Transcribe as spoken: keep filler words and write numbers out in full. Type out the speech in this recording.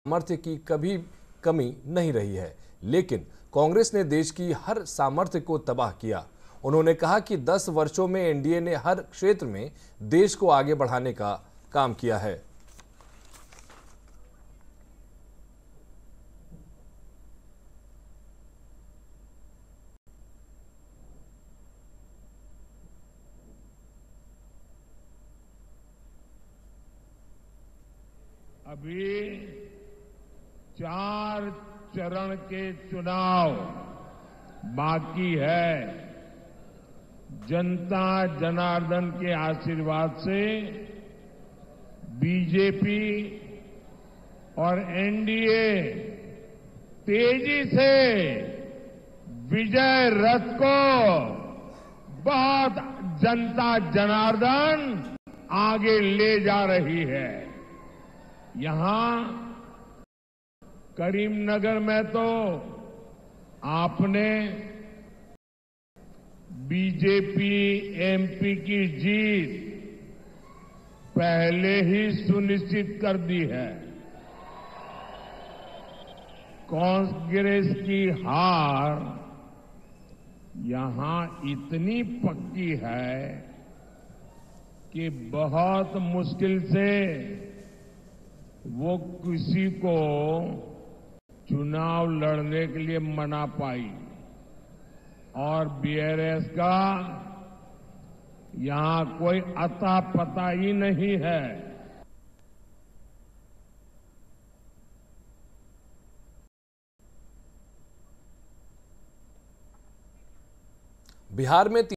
सामर्थ्य की कभी कमी नहीं रही है, लेकिन कांग्रेस ने देश की हर सामर्थ्य को तबाह किया। उन्होंने कहा कि दस वर्षों में एनडीए ने हर क्षेत्र में देश को आगे बढ़ाने का काम किया है। अभी चार चरण के चुनाव बाकी है। जनता जनार्दन के आशीर्वाद से बीजेपी और एनडीए तेजी से विजय रथ को बहुत जनता जनार्दन आगे ले जा रही है। यहां करीमनगर में तो आपने बीजेपी एमपी की जीत पहले ही सुनिश्चित कर दी है। कांग्रेस की हार यहां इतनी पक्की है कि बहुत मुश्किल से वो किसी को चुनाव लड़ने के लिए मना पाई और बीआरएस का यहां कोई अता पता ही नहीं है। बिहार में